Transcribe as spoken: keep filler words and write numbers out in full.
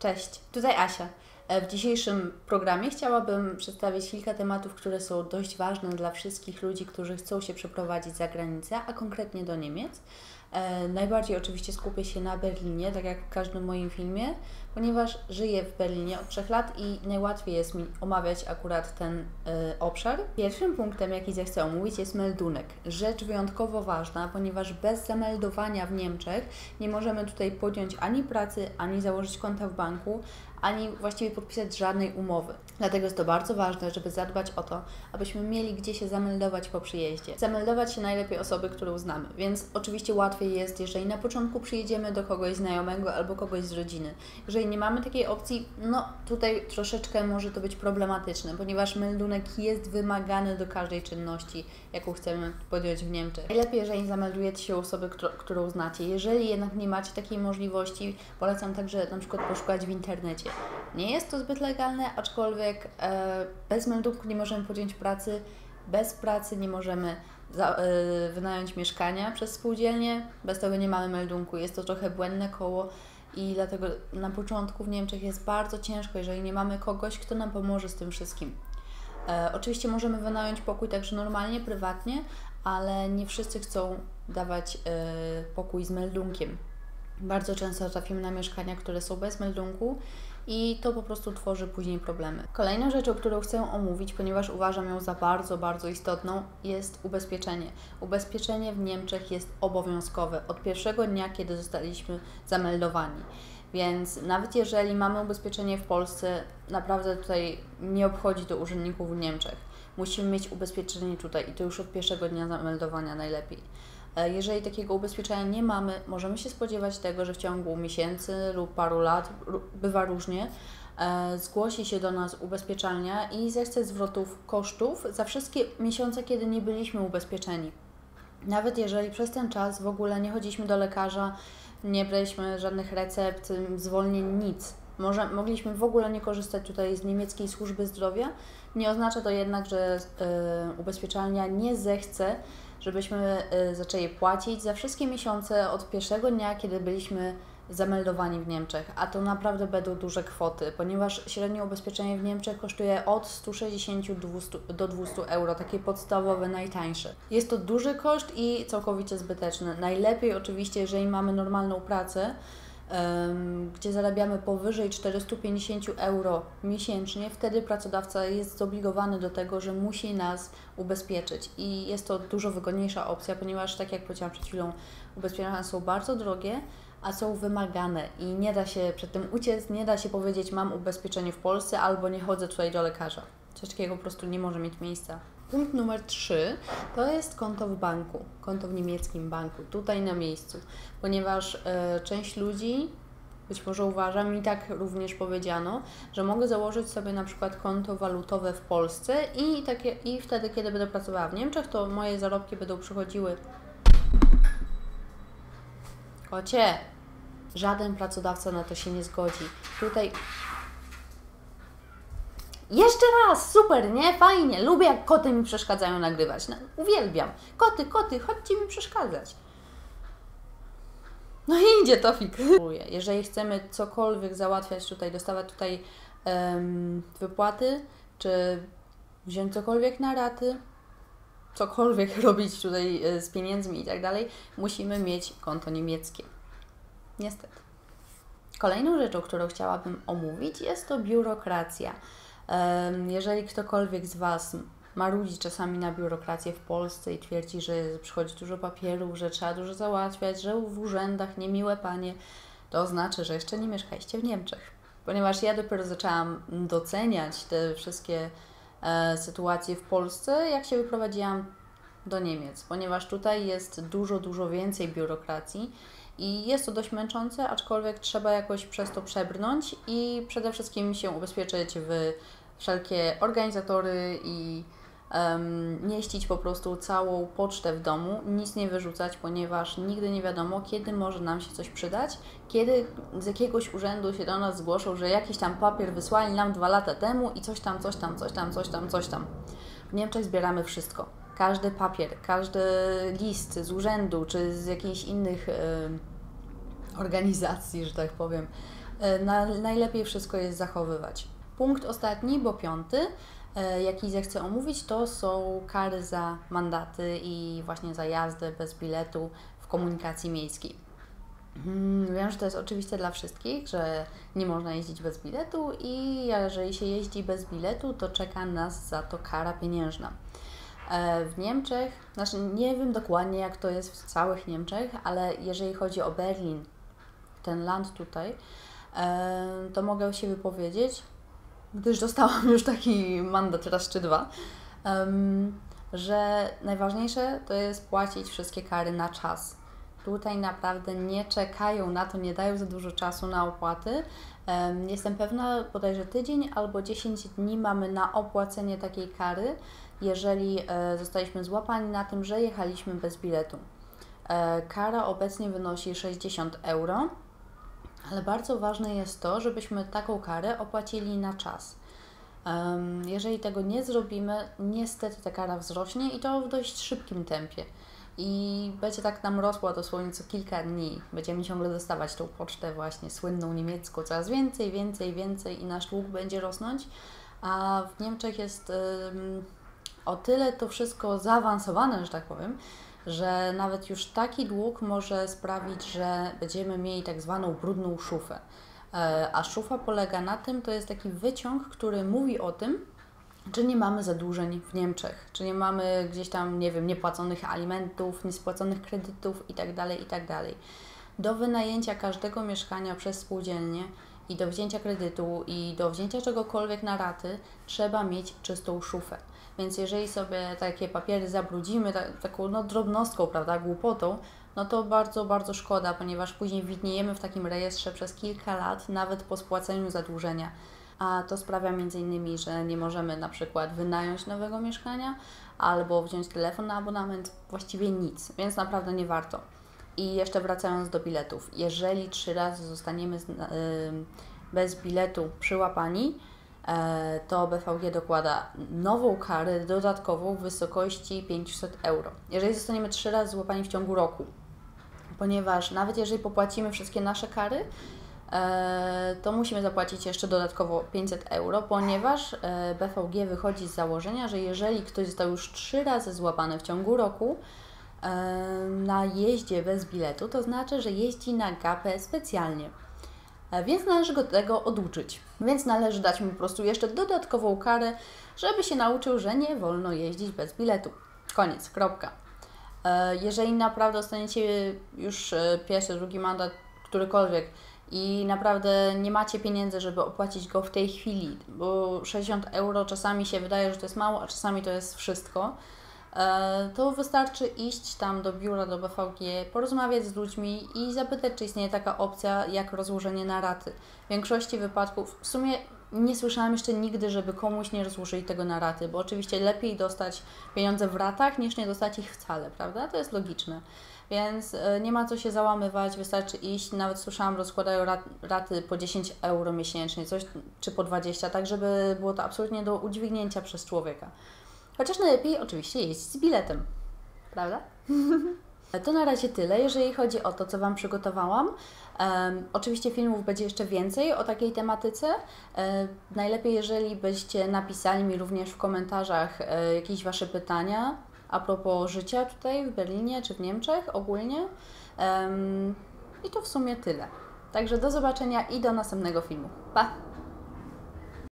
Cześć, tutaj Asia. W dzisiejszym programie chciałabym przedstawić kilka tematów, które są dość ważne dla wszystkich ludzi, którzy chcą się przeprowadzić za granicę, a konkretnie do Niemiec. E, najbardziej oczywiście skupię się na Berlinie, tak jak w każdym moim filmie, ponieważ żyję w Berlinie od trzech lat i najłatwiej jest mi omawiać akurat ten e, obszar. Pierwszym punktem, jaki zechcę omówić, jest meldunek. Rzecz wyjątkowo ważna, ponieważ bez zameldowania w Niemczech nie możemy tutaj podjąć ani pracy, ani założyć konta w banku, ani właściwie podpisać żadnej umowy. Dlatego jest to bardzo ważne, żeby zadbać o to, abyśmy mieli gdzie się zameldować po przyjeździe. Zameldować się najlepiej osoby, które znamy, więc oczywiście łatwiej jest, jeżeli na początku przyjedziemy do kogoś znajomego albo kogoś z rodziny. Jeżeli nie mamy takiej opcji, no tutaj troszeczkę może to być problematyczne, ponieważ meldunek jest wymagany do każdej czynności, jaką chcemy podjąć w Niemczech. Najlepiej, jeżeli zameldujecie się osobę, którą znacie. Jeżeli jednak nie macie takiej możliwości, polecam także na przykład poszukać w internecie. Nie jest to zbyt legalne, aczkolwiek e, bez meldunku nie możemy podjąć pracy, bez pracy nie możemy za, e, wynająć mieszkania przez spółdzielnię, bez tego nie mamy meldunku. Jest to trochę błędne koło i dlatego na początku w Niemczech jest bardzo ciężko, jeżeli nie mamy kogoś, kto nam pomoże z tym wszystkim. E, oczywiście możemy wynająć pokój także normalnie, prywatnie, ale nie wszyscy chcą dawać e, pokój z meldunkiem. Bardzo często trafimy na mieszkania, które są bez meldunku i to po prostu tworzy później problemy. Kolejną rzeczą, którą chcę omówić, ponieważ uważam ją za bardzo, bardzo istotną, jest ubezpieczenie. Ubezpieczenie w Niemczech jest obowiązkowe od pierwszego dnia, kiedy zostaliśmy zameldowani. Więc nawet jeżeli mamy ubezpieczenie w Polsce, naprawdę tutaj nie obchodzi to urzędników w Niemczech. Musimy mieć ubezpieczenie tutaj i to już od pierwszego dnia zameldowania najlepiej. Jeżeli takiego ubezpieczenia nie mamy, możemy się spodziewać tego, że w ciągu miesięcy lub paru lat, bywa różnie, zgłosi się do nas ubezpieczalnia i zechce zwrotów kosztów za wszystkie miesiące, kiedy nie byliśmy ubezpieczeni. Nawet jeżeli przez ten czas w ogóle nie chodziliśmy do lekarza, nie braliśmy żadnych recept, zwolnień, nic. Może, mogliśmy w ogóle nie korzystać tutaj z niemieckiej służby zdrowia. Nie oznacza to jednak, że y, ubezpieczalnia nie zechce, żebyśmy y, zaczęli płacić za wszystkie miesiące od pierwszego dnia, kiedy byliśmy zameldowani w Niemczech. A to naprawdę będą duże kwoty, ponieważ średnie ubezpieczenie w Niemczech kosztuje od stu sześćdziesięciu do dwustu euro, takie podstawowe, najtańsze. Jest to duży koszt i całkowicie zbyteczny. Najlepiej oczywiście, jeżeli mamy normalną pracę, gdzie zarabiamy powyżej czterystu pięćdziesięciu euro miesięcznie, wtedy pracodawca jest zobligowany do tego, że musi nas ubezpieczyć i jest to dużo wygodniejsza opcja, ponieważ tak jak powiedziałam przed chwilą, ubezpieczenia są bardzo drogie, a są wymagane i nie da się przed tym uciec, nie da się powiedzieć mam ubezpieczenie w Polsce albo nie chodzę tutaj do lekarza. Coś takiego po prostu nie może mieć miejsca. Punkt numer trzy to jest konto w banku, konto w niemieckim banku, tutaj na miejscu, ponieważ y, część ludzi, być może uważa, mi tak również powiedziano, że mogę założyć sobie na przykład konto walutowe w Polsce i, takie, i wtedy, kiedy będę pracowała w Niemczech, to moje zarobki będą przychodziły. Kocie, żaden pracodawca na to się nie zgodzi. Tutaj jeszcze raz, super, nie? Fajnie, lubię jak koty mi przeszkadzają nagrywać, no, uwielbiam. Koty, koty, chodźcie mi przeszkadzać. No i idzie Tofik. Jeżeli chcemy cokolwiek załatwiać tutaj, dostawać tutaj um, wypłaty, czy wziąć cokolwiek na raty, cokolwiek robić tutaj z pieniędzmi i tak dalej, musimy mieć konto niemieckie. Niestety. Kolejną rzeczą, którą chciałabym omówić, jest to biurokracja. Jeżeli ktokolwiek z Was marudzi czasami na biurokrację w Polsce i twierdzi, że przychodzi dużo papierów, że trzeba dużo załatwiać, że w urzędach niemiłe panie, to znaczy, że jeszcze nie mieszkaliście w Niemczech. Ponieważ ja dopiero zaczęłam doceniać te wszystkie e, sytuacje w Polsce, jak się wyprowadziłam do Niemiec, ponieważ tutaj jest dużo, dużo więcej biurokracji i jest to dość męczące, aczkolwiek trzeba jakoś przez to przebrnąć i przede wszystkim się ubezpieczyć w wszelkie organizatory i um, mieścić po prostu całą pocztę w domu, nic nie wyrzucać, ponieważ nigdy nie wiadomo, kiedy może nam się coś przydać, kiedy z jakiegoś urzędu się do nas zgłoszą, że jakiś tam papier wysłali nam dwa lata temu i coś tam, coś tam, coś tam, coś tam, coś tam. W Niemczech zbieramy wszystko. Każdy papier, każdy list z urzędu czy z jakichś innych y, organizacji, że tak powiem, Na, najlepiej wszystko jest zachowywać. Punkt ostatni, bo piąty, jaki zechcę omówić, to są kary za mandaty i właśnie za jazdę bez biletu w komunikacji miejskiej. Wiem, że to jest oczywiste dla wszystkich, że nie można jeździć bez biletu i jeżeli się jeździ bez biletu, to czeka nas za to kara pieniężna. W Niemczech, znaczy nie wiem dokładnie jak to jest w całych Niemczech, ale jeżeli chodzi o Berlin, ten land tutaj, to mogę się wypowiedzieć, gdyż dostałam już taki mandat raz czy dwa, że najważniejsze to jest płacić wszystkie kary na czas. Tutaj naprawdę nie czekają na to, nie dają za dużo czasu na opłaty. Jestem pewna, bodajże tydzień albo dziesięć dni mamy na opłacenie takiej kary, jeżeli zostaliśmy złapani na tym, że jechaliśmy bez biletu. Kara obecnie wynosi sześćdziesiąt euro, ale bardzo ważne jest to, żebyśmy taką karę opłacili na czas. Jeżeli tego nie zrobimy, niestety ta kara wzrośnie i to w dość szybkim tempie. I będzie tak nam rosła dosłownie co kilka dni. Będziemy ciągle dostawać tą pocztę właśnie słynną niemiecką, coraz więcej, więcej, więcej i nasz dług będzie rosnąć. A w Niemczech jest ym, o tyle to wszystko zaawansowane, że tak powiem, że nawet już taki dług może sprawić, że będziemy mieli tak zwaną brudną szufę. A szufa polega na tym, to jest taki wyciąg, który mówi o tym, czy nie mamy zadłużeń w Niemczech, czy nie mamy gdzieś tam, nie wiem, niepłaconych alimentów, niespłaconych kredytów itd., itd. Do wynajęcia każdego mieszkania przez spółdzielnię i do wzięcia kredytu i do wzięcia czegokolwiek na raty trzeba mieć czystą szufę. Więc jeżeli sobie takie papiery zabrudzimy tak, taką no, drobnostką, prawda, głupotą, no to bardzo, bardzo szkoda, ponieważ później widniejemy w takim rejestrze przez kilka lat, nawet po spłaceniu zadłużenia. A to sprawia między innymi, że nie możemy na przykład wynająć nowego mieszkania albo wziąć telefon na abonament, właściwie nic, więc naprawdę nie warto. I jeszcze wracając do biletów, jeżeli trzy razy zostaniemy z, yy, bez biletu przyłapani, yy, to B V G dokłada nową karę dodatkową w wysokości pięćset euro. Jeżeli zostaniemy trzy razy złapani w ciągu roku, ponieważ nawet jeżeli popłacimy wszystkie nasze kary, to musimy zapłacić jeszcze dodatkowo pięćset euro, ponieważ B V G wychodzi z założenia, że jeżeli ktoś został już trzy razy złapany w ciągu roku na jeździe bez biletu, to znaczy, że jeździ na gapę specjalnie. Więc należy go tego oduczyć. Więc należy dać mu po prostu jeszcze dodatkową karę, żeby się nauczył, że nie wolno jeździć bez biletu. Koniec, kropka. Jeżeli naprawdę dostaniecie już pierwszy, drugi mandat, którykolwiek, i naprawdę nie macie pieniędzy, żeby opłacić go w tej chwili, bo sześćdziesiąt euro czasami się wydaje, że to jest mało, a czasami to jest wszystko, to wystarczy iść tam do biura, do B V G, porozmawiać z ludźmi i zapytać, czy istnieje taka opcja jak rozłożenie na raty. W większości wypadków, w sumie nie słyszałam jeszcze nigdy, żeby komuś nie rozłożyli tego na raty, bo oczywiście lepiej dostać pieniądze w ratach, niż nie dostać ich wcale, prawda? To jest logiczne. Więc nie ma co się załamywać, wystarczy iść, nawet słyszałam, rozkładają rat, raty po dziesięć euro miesięcznie, coś, czy po dwadzieścia, tak żeby było to absolutnie do udźwignięcia przez człowieka. Chociaż najlepiej oczywiście jeździć z biletem, prawda? To na razie tyle, jeżeli chodzi o to, co Wam przygotowałam. Um, oczywiście filmów będzie jeszcze więcej o takiej tematyce. Um, najlepiej, jeżeli byście napisali mi również w komentarzach um, jakieś Wasze pytania a propos życia tutaj w Berlinie czy w Niemczech ogólnie. Um, I to w sumie tyle. Także do zobaczenia i do następnego filmu. Pa!